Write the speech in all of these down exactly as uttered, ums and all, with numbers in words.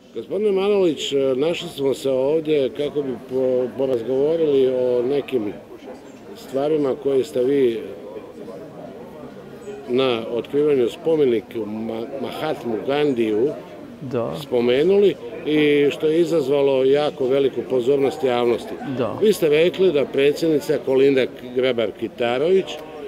Gospodine Manolić, našli smo se ovdje kako bi porazgovorili o nekim stvarima koje ste vi na otkrivanju spomenika Mahatmu Gandiju Da. spomenuli i što je izazvalo jako veliku pozornost javnosti. Da. Vi ste rekli da predsjednica Kolinda Grabar-Kitarović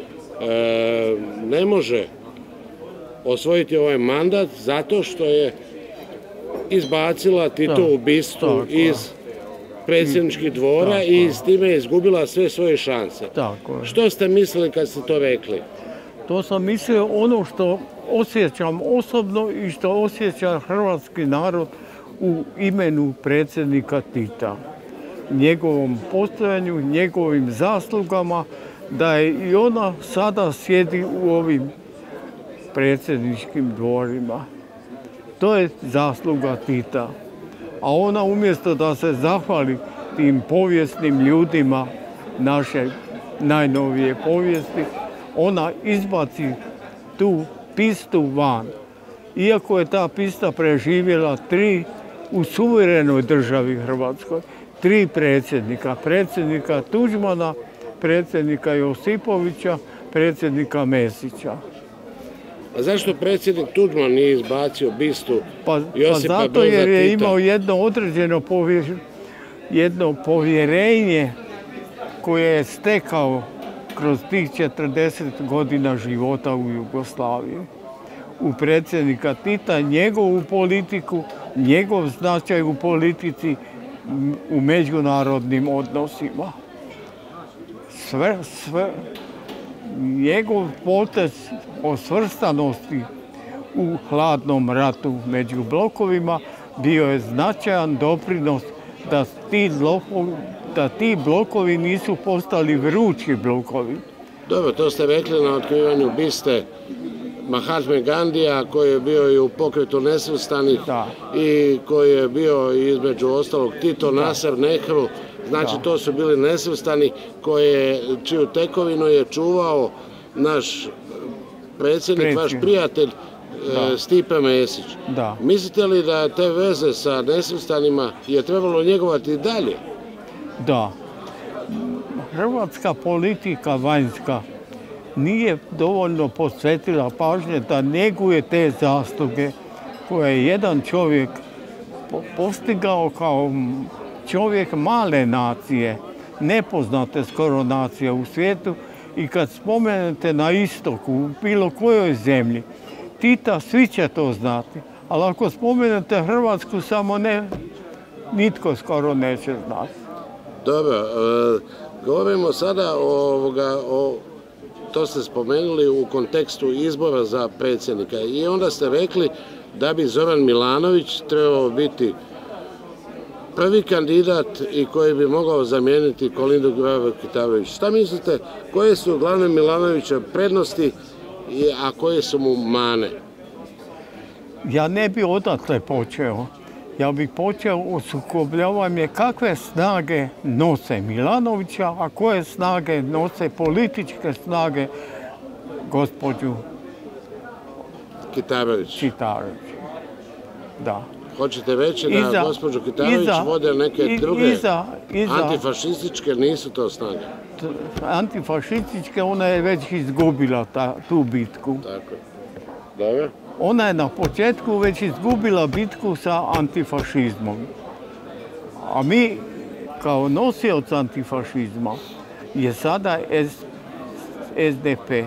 e, ne može osvojiti ovaj mandat zato što je izbacila Titovu bistu iz predsjedničkih dvora tako. I s time je izgubila sve svoje šanse. Tako. Što ste mislili kad ste to rekli? To sam mislio ono što osjećam osobno i što osjeća hrvatski narod u imenu predsjednika Tita. Njegovom postojanju, njegovim zaslugama, da je i ona sada sjedi u ovim predsjedničkim dvorima. To je zasluga Tita. A ona umjesto da se zahvali tim povijesnim ljudima naše najnovije povijesti, ona izbaci tu pistu van. Iako je ta pista preživjela tri u suverenoj državi Hrvatskoj, tri predsjednika. Predsjednika Tuđmana, predsjednika Josipovića, predsjednika Mesića. A zašto predsjednik Tuđman nije izbacio bistu pa, Josipa Broza Tita? Pa zato jer je imao jedno određeno povjer, jedno povjerenje koje je stekao kroz tih četrdeset godina života u Jugoslaviji. U predsjednika Tita, njegovu politiku, njegov značaj u politici, u međunarodnim odnosima. Sve, sve, njegov potez o svrstanosti u hladnom ratu među blokovima bio je značajan doprinos da ti, blokovi, da ti blokovi nisu postali vrući blokovi. Dobro, to ste rekli na otkrivanju biste Mahatme Gandija, koji je bio i u pokretu nesvrstanih i koji je bio između ostalog Tito, Nasser, Nehru. Znači, da. To su bili nesvrstani koje, čiju tekovinu je čuvao naš predsjednik, Predsjednik. vaš prijatelj da. Stipe Mesić. Da. Mislite li da te veze sa nesvrstanima je trebalo njegovati dalje? Da. Hrvatska politika vanjska nije dovoljno posvetila pažnje da njeguje te zasluge koje je jedan čovjek postigao kao čovjek male nacije, nepoznate skoro nacije u svijetu, i kad spomenete na istoku, u bilo kojoj zemlji, Tita, svi će to znati, ali ako spomenete Hrvatsku, samo ne, nitko skoro neće znati. Dobro, e, govorimo sada o, ovoga, o, to ste spomenuli u kontekstu izbora za predsjednika i onda ste rekli da bi Zoran Milanović trebao biti prvi kandidat i koji bi mogao zamijeniti Kolindu Grabar-Kitarović. Šta mislite, koje su glavne Milanovićeve prednosti, a koje su mu mane? Ja ne bi odatle počeo. Ja bih počeo o sukobljavanju kakve snage nose Milanovića, a koje snage nose političke snage gospođu Kitarović. Kitarović. Da. Hoćete reći da iza, gospođu Kitarović iza, vode neke druge iza, iza, antifašističke, nisu to snage? Antifašističke, ona je već izgubila ta, tu bitku. Tako. Dobro. Ona je na početku već izgubila bitku sa antifašizmom. A mi, kao nosioc antifašizma, je sada S D P.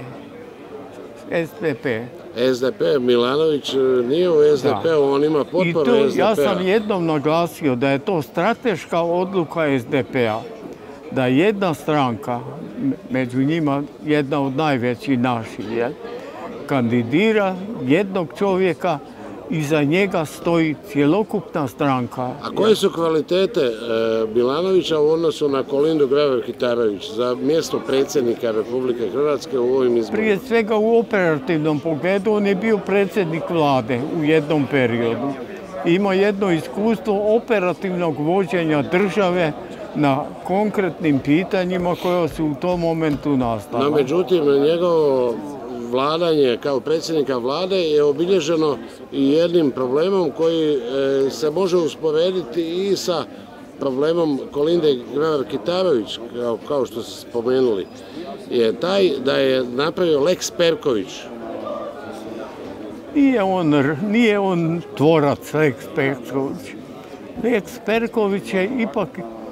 S D P. S D P, Milanović nije u S D P-u, on ima potporu S D P-a. Ja sam jednom naglasio da je to strateška odluka S D P-a. Da jedna stranka, među njima jedna od najvećih naših, je, kandidira jednog čovjeka i za njega stoji cjelokupna stranka. A koje su kvalitete e, Milanovića u odnosu na Kolindu Grabar-Kitarović za mjesto predsjednika Republike Hrvatske u ovim izborima? Prije svega u operativnom pogledu on je bio predsjednik vlade u jednom periodu. Ima jedno iskustvo operativnog vođenja države na konkretnim pitanjima koja su u tom momentu nastala. No, međutim, njegovo vladanje kao predsjednika vlade je obilježeno i jednim problemom koji se može usporediti i sa problemom Kolinde Grabar-Kitarović, kao, kao što ste spomenuli, je taj da je napravio Lex Perković. Nije on, nije on tvorac Lex Perković. Lex Perković je ipak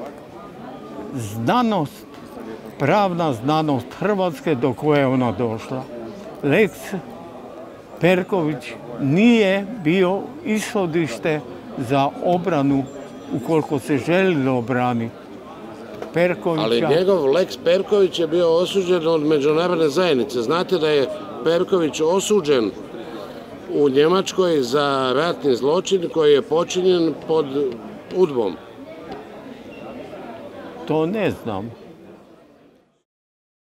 znanost, pravna znanost Hrvatske do koje je ona došla. Lex Perković nije bio ishodište za obranu ukoliko se želilo obraniti Perkovića. Ali njegov Lex Perković je bio osuđen od međunarodne zajednice. Znate da je Perković osuđen u Njemačkoj za ratni zločin koji je počinjen pod udbom. To ne znam.